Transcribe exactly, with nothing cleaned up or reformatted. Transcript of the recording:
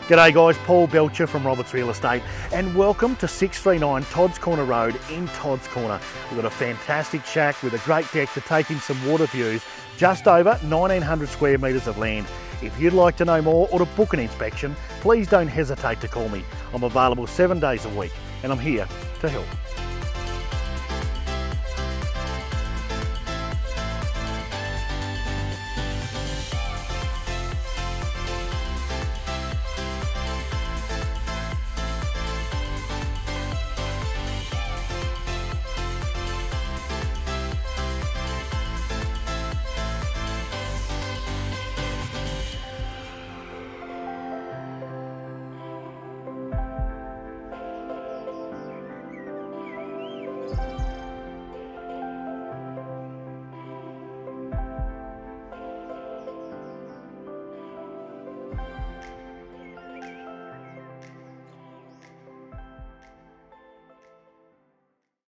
G'day guys, Paul Belcher from Roberts Real Estate and welcome to six three nine Tods Corner Road in Tods Corner. We've got a fantastic shack with a great deck to take in some water views, just over nineteen hundred square metres of land. If you'd like to know more or to book an inspection, please don't hesitate to call me. I'm available seven days a week and I'm here to help.